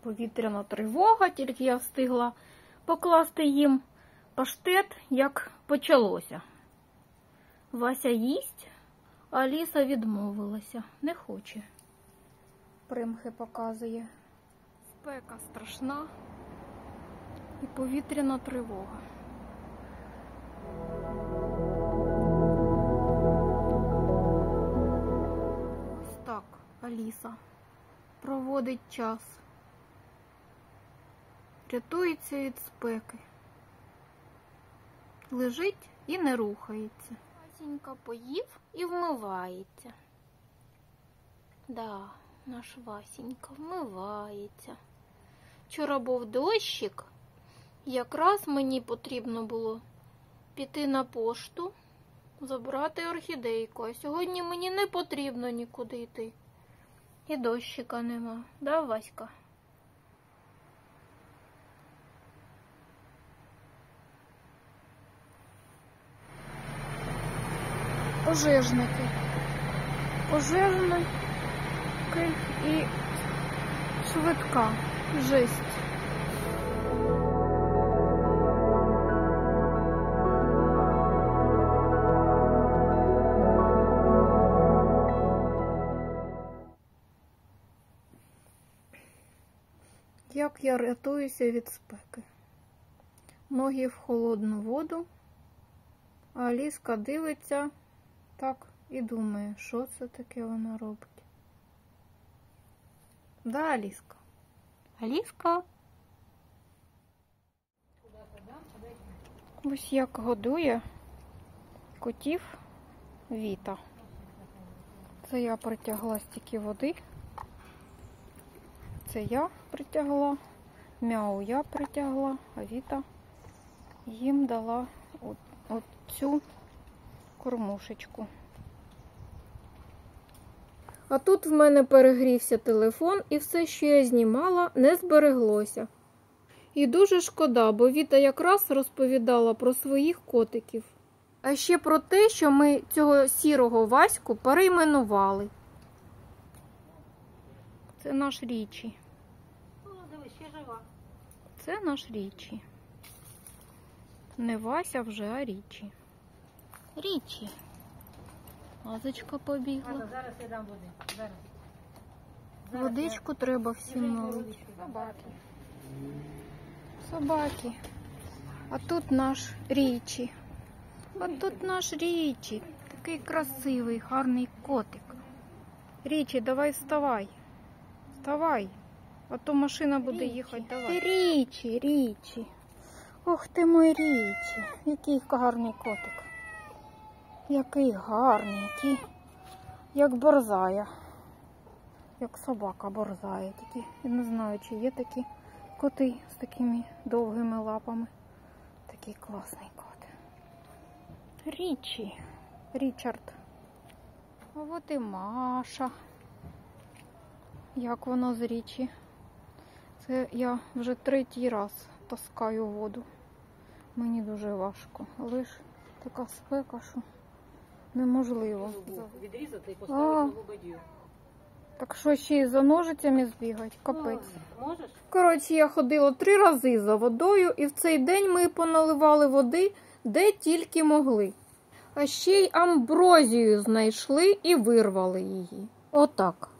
Повітряна тривога, тільки я встигла покласти їм паштет, як почалося. Вася їсть, а Аліса відмовилася, не хоче. Примхи показує. Спека страшна і повітряна тривога. Ось так Аліса проводить час. Рятується від спеки. Лежить і не рухається. Васенька поїв і вмивається. Да, наш Васенька вмивається. Вчора був дощик. Якраз мені потрібно було піти на пошту, забрати орхідейку. А сьогодні мені не потрібно нікуди йти. І дощика нема. Да, Васька? Пожежники. Пожежники і швидка. Жесть. Як я рятуюся від спеки. Ноги в холодну воду, а Аліска дивиться так і думає, що це таке вона робить. Да, Аліска? Аліска? Ось як годує котів Віта. Це я притягла стільки води. Це я притягла, Мяу я притягла, а Віта їм дала от цю кормушечку. А тут в мене перегрівся телефон, і все, що я знімала, не збереглося. І дуже шкода, бо Віта якраз розповідала про своїх котиків. А ще про те, що ми цього сірого Ваську перейменували. Це наш Річі. О, дивись, ще жива. Це наш Річі. Не Вася вже, а Річі. Річі. Лазочка побігла. Зараз я дам води. Зараз. Водичку треба всім налити. Собаки. Собаки. А тут наш Річі. А тут наш Річі. Такий красивий, гарний котик. Річі, давай вставай. Вставай. А то машина буде їхати. Давай. Річі, Річі. Ох ти мой Річі. Який гарний котик. Який гарний, який, як борзая. Як собака борзає. Такі, я не знаю, чи є такі коти з такими довгими лапами. Такий класний кот. Річі. Річард. А от і Маша. Як воно з Річі. Це я вже 3-й раз таскаю воду. Мені дуже важко. Але ж така спека, що неможливо. Відрізати і поставити нову бадью. Так що ще й за ножицями збігати? Капець. Можеш? Коротше, я ходила 3 рази за водою, і в цей день ми поналивали води, де тільки могли. А ще й амброзію знайшли і вирвали її. Отак.